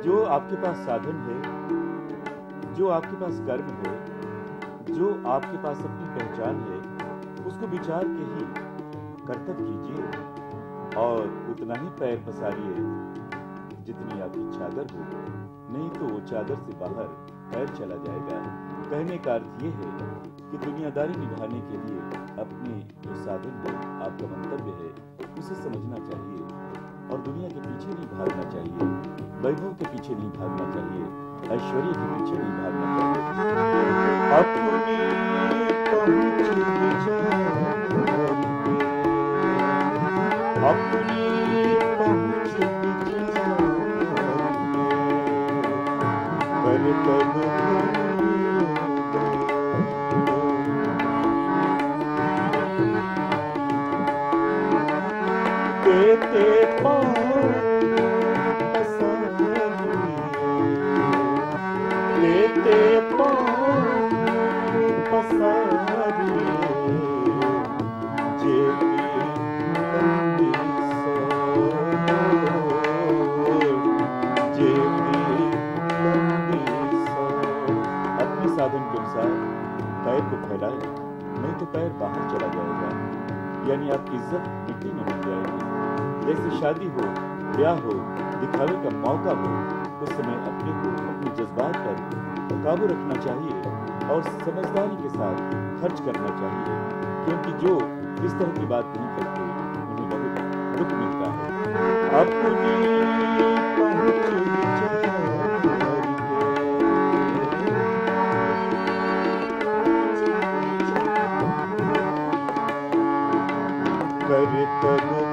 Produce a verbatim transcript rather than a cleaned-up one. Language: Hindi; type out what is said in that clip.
जो आपके पास साधन है, जो आपके पास कर्म है, जो आपके पास अपनी पहचान है, उसको विचार के ही कर्तव्य कीजिए और उतना ही पैर पसारिए जितनी आपकी चादर हो, नहीं तो वो चादर से बाहर पैर चला जाएगा। कहने का अर्थ ये है कि दुनियादारी निभाने के लिए अपने जो साधन है, आपका मंतव्य है, उसे समझना चाहिए और दुनिया के पीछे नहीं भागना चाहिए, वैभव के पीछे नहीं भागना चाहिए, ऐश्वर्य के पीछे नहीं भागना चाहिए। अपनी पहुंच अपनी पहुंच पर कब देते लेते अपने साधन के अनुसार पैर को फैलाए, नहीं तो पैर बाहर चला जाएगा, यानी आपकी इज्जत मिट्टी में मिल जाएगी। जैसे शादी हो, ब्याह हो, दिखावे का मौका हो, उस समय अपने को, अपने जज्बात पर काबू रखना चाहिए और समझदारी के साथ खर्च करना चाहिए, क्योंकि जो इस तरह की बात नहीं करते उन्हें बहुत दुख मिलता है। अपनी पहुंच कर